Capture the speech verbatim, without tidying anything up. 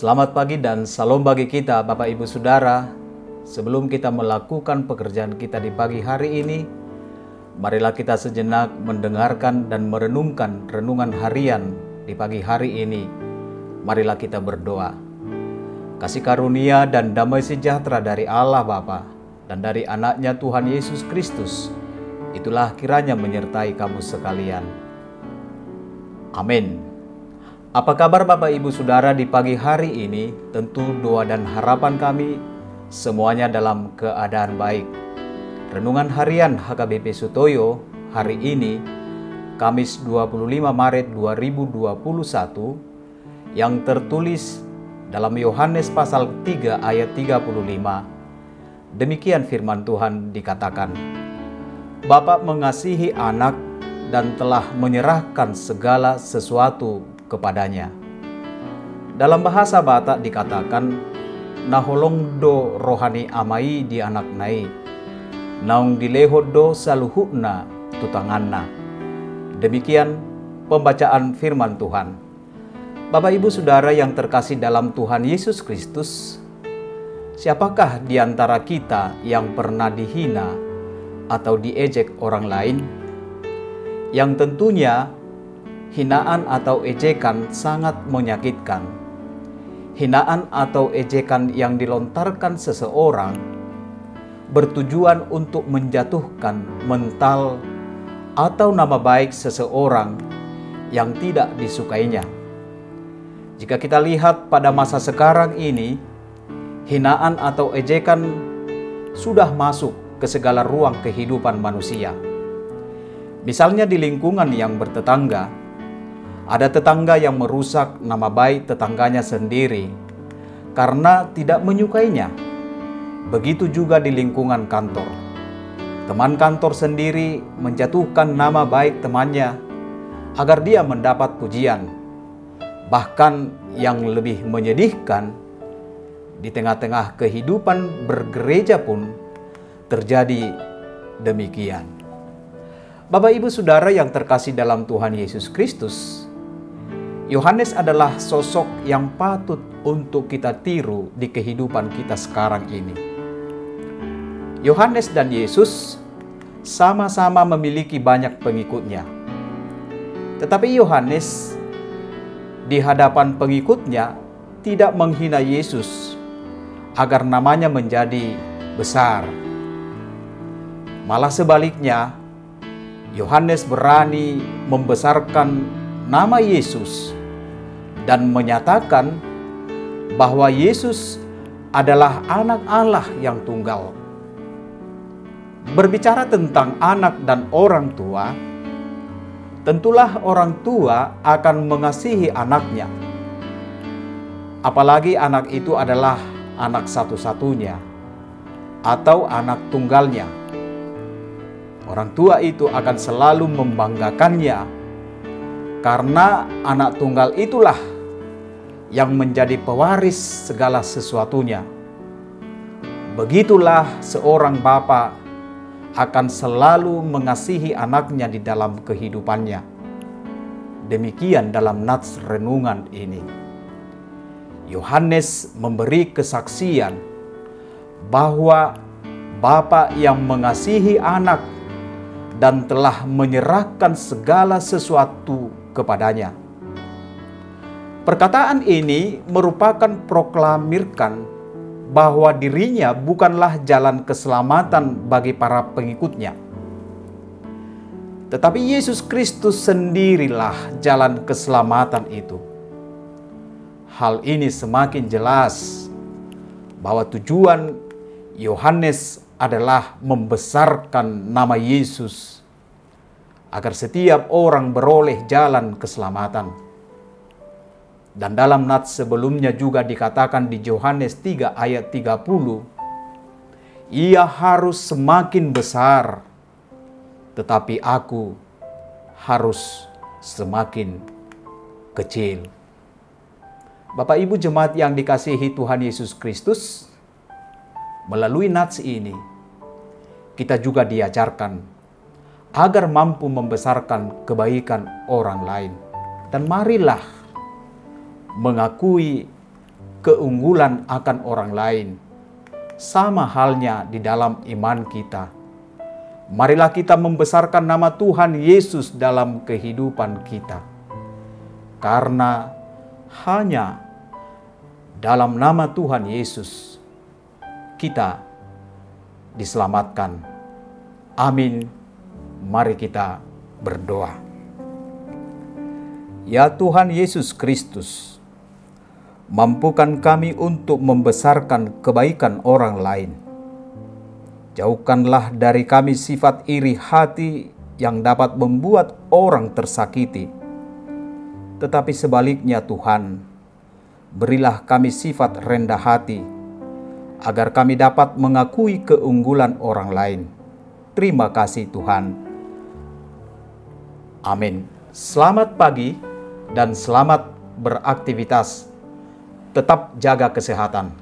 Selamat pagi dan salam bagi kita Bapak Ibu Saudara. Sebelum kita melakukan pekerjaan kita di pagi hari ini, marilah kita sejenak mendengarkan dan merenungkan renungan harian di pagi hari ini. Marilah kita berdoa. Kasih karunia dan damai sejahtera dari Allah Bapa dan dari anaknya Tuhan Yesus Kristus, itulah kiranya menyertai kamu sekalian. Amin. Apa kabar Bapak Ibu Saudara di pagi hari ini? Tentu doa dan harapan kami semuanya dalam keadaan baik. Renungan harian H K B P Sutoyo hari ini, Kamis dua puluh lima Maret dua ribu dua puluh satu, yang tertulis dalam Yohanes pasal tiga ayat tiga puluh lima. Demikian firman Tuhan dikatakan, Bapa mengasihi anak dan telah menyerahkan segala sesuatu kepadanya. Dalam bahasa Batak dikatakan, naholong do rohani amai di anak nai, naung dilehod do saluhukna tutanganna. Demikian pembacaan firman Tuhan. Bapak Ibu Saudara yang terkasih dalam Tuhan Yesus Kristus, siapakah di antara kita yang pernah dihina atau diejek orang lain? Yang tentunya hinaan atau ejekan sangat menyakitkan. Hinaan atau ejekan yang dilontarkan seseorang bertujuan untuk menjatuhkan mental atau nama baik seseorang yang tidak disukainya. Jika kita lihat pada masa sekarang ini, hinaan atau ejekan sudah masuk ke segala ruang kehidupan manusia. Misalnya di lingkungan yang bertetangga, ada tetangga yang merusak nama baik tetangganya sendiri karena tidak menyukainya. Begitu juga di lingkungan kantor. Teman kantor sendiri menjatuhkan nama baik temannya agar dia mendapat pujian. Bahkan yang lebih menyedihkan, di tengah-tengah kehidupan bergereja pun terjadi demikian. Bapak Ibu Saudara yang terkasih dalam Tuhan Yesus Kristus, Yohanes adalah sosok yang patut untuk kita tiru di kehidupan kita sekarang ini. Yohanes dan Yesus sama-sama memiliki banyak pengikutnya. Tetapi Yohanes di hadapan pengikutnya tidak menghina Yesus agar namanya menjadi besar. Malah sebaliknya, Yohanes berani membesarkan nama Yesus dan menyatakan bahwa Yesus adalah anak Allah yang tunggal. Berbicara tentang anak dan orang tua, tentulah orang tua akan mengasihi anaknya. Apalagi anak itu adalah anak satu-satunya atau anak tunggalnya. Orang tua itu akan selalu membanggakannya karena anak tunggal itulah yang menjadi pewaris segala sesuatunya. Begitulah seorang bapa akan selalu mengasihi anaknya di dalam kehidupannya. Demikian dalam nats renungan ini. Yohanes memberi kesaksian bahwa bapa yang mengasihi anak dan telah menyerahkan segala sesuatu kepadanya. Perkataan ini merupakan proklamirkan bahwa dirinya bukanlah jalan keselamatan bagi para pengikutnya. Tetapi Yesus Kristus sendirilah jalan keselamatan itu. Hal ini semakin jelas bahwa tujuan Yohanes adalah membesarkan nama Yesus agar setiap orang beroleh jalan keselamatan. Dan dalam nats sebelumnya juga dikatakan di Yohanes tiga ayat tiga puluh, ia harus semakin besar, tetapi aku harus semakin kecil. Bapak Ibu jemaat yang dikasihi Tuhan Yesus Kristus, melalui nats ini, kita juga diajarkan agar mampu membesarkan kebaikan orang lain. Dan marilah mengakui keunggulan akan orang lain. Sama halnya di dalam iman kita. Marilah kita membesarkan nama Tuhan Yesus dalam kehidupan kita. Karena hanya dalam nama Tuhan Yesus kita diselamatkan. Amin. Mari kita berdoa. Ya Tuhan Yesus Kristus, mampukan kami untuk membesarkan kebaikan orang lain. Jauhkanlah dari kami sifat iri hati yang dapat membuat orang tersakiti. Tetapi sebaliknya Tuhan, berilah kami sifat rendah hati, agar kami dapat mengakui keunggulan orang lain. Terima kasih Tuhan. Amin. Selamat pagi dan selamat beraktivitas. Tetap jaga kesehatan.